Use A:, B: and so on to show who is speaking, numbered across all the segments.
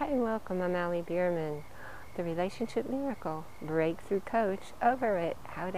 A: Hi and welcome, I'm Allie Bierman, the Relationship Miracle Breakthrough Coach over at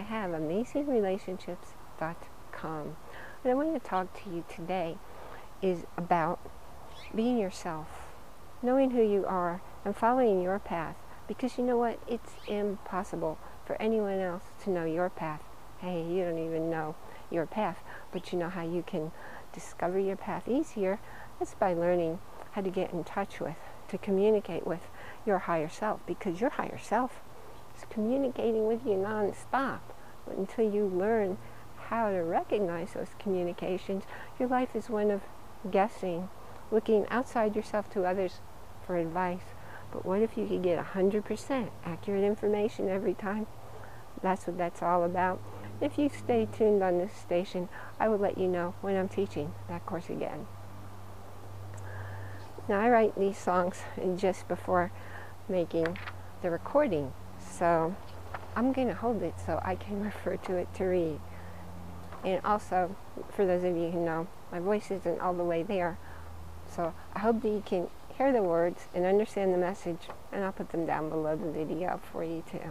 A: howtohaveamazingrelationships.com. What I want to talk to you today is about being yourself, knowing who you are and following your path, because you know what, it's impossible for anyone else to know your path. Hey, you don't even know your path, but you know how you can discover your path easier. That's by learning how to get in touch with, to communicate with your higher self, because your higher self is communicating with you non-stop. But until you learn how to recognize those communications, your life is one of guessing, looking outside yourself to others for advice. But what if you could get 100% accurate information every time? That's what that's all about. If you stay tuned on this station, I will let you know when I'm teaching that course again. Now, I write these songs just before making the recording, so I'm going to hold it so I can refer to it to read. And also, for those of you who know, my voice isn't all the way there, so I hope that you can hear the words and understand the message, and I'll put them down below the video for you too.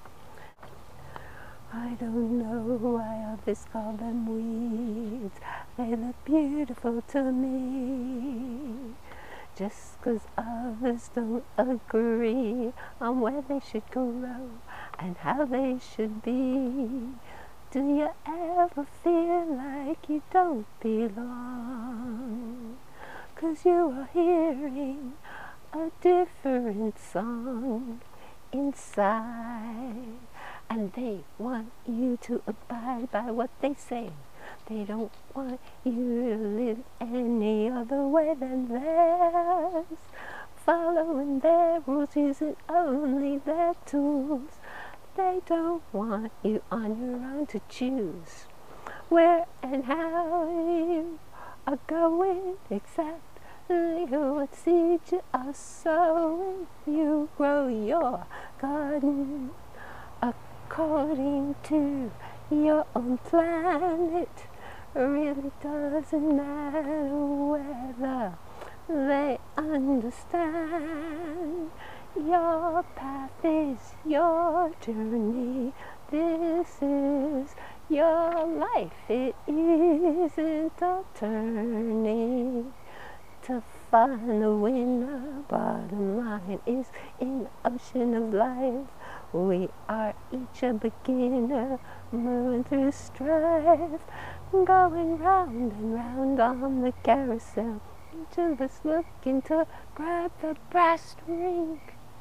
A: I don't know why others call them weeds. They look beautiful to me. Just 'cause others don't agree on where they should grow and how they should be. Do you ever feel like you don't belong? 'Cause you are hearing a different song inside, and they want you to abide by what they say. They don't want you to live any other way than theirs. Following their rules, using only their tools. They don't want you on your own to choose where and how you are going, exactly what seeds you are sowing. You grow your garden according to your own planet. Really doesn't matter whether they understand. Your path is your journey. This is your life. It isn't a turning to find the winner. Bottom line is in the ocean of life. We are each a beginner, moving through strife, going round and round on the carousel. Each of us looking to grab the brass ring.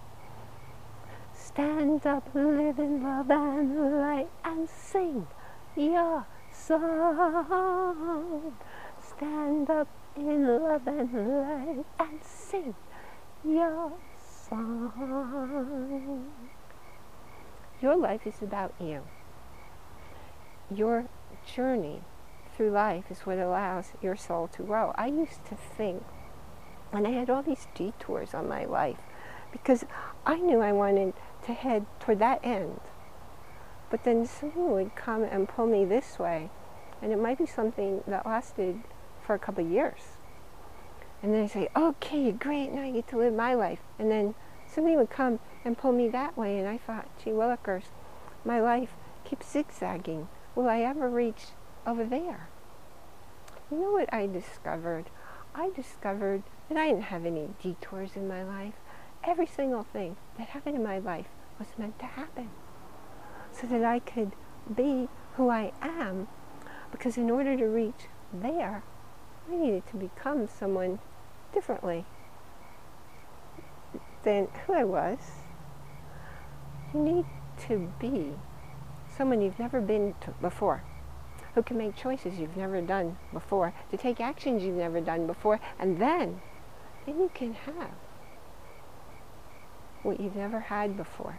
A: Stand up, live in love and light, and sing your song. Stand up in love and light, and sing your song. Your life is about you. Your journey through life is what allows your soul to grow. I used to think, and I had all these detours on my life, because I knew I wanted to head toward that end. But then someone would come and pull me this way, and it might be something that lasted for a couple of years. And then I say, okay, great, now I get to live my life. And then somebody would come and pull me that way, and I thought, gee willikers, my life keeps zigzagging. Will I ever reach over there? You know what I discovered? I discovered that I didn't have any detours in my life. Every single thing that happened in my life was meant to happen, so that I could be who I am, because in order to reach there, I needed to become someone differently than who I was. You need to be someone you've never been to before, who can make choices you've never done before, to take actions you've never done before, and then you can have what you've never had before.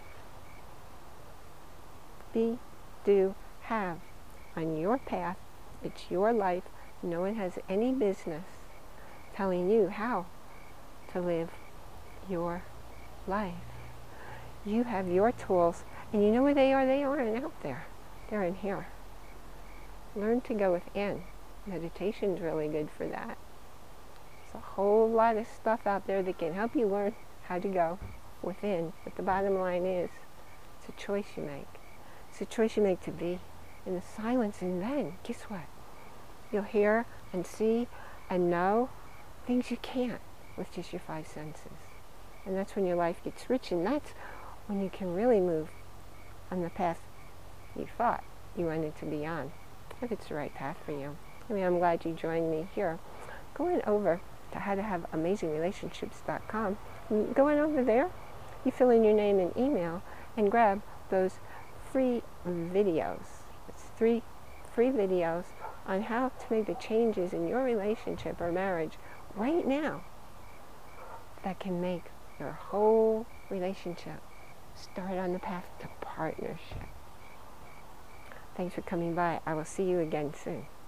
A: Be, do, have. On your path, it's your life. No one has any business telling you how to live your life. You have your tools, and you know where they are? They aren't out there. They're in here. Learn to go within. Meditation's really good for that. There's a whole lot of stuff out there that can help you learn how to go within. But the bottom line is, it's a choice you make. It's a choice you make to be in the silence. And then, guess what? You'll hear and see and know things you can't with just your 5 senses. And that's when your life gets rich, and that's when you can really move on the path you thought you wanted to be on, if it's the right path for you. I mean, I'm glad you joined me here. Go on over to howtohaveamazingrelationships.com. Go on over there, you fill in your name and email, and grab those free videos. It's 3 free videos on how to make the changes in your relationship or marriage right now that can make your whole relationship start on the path to partnership. Thanks for coming by. I will see you again soon.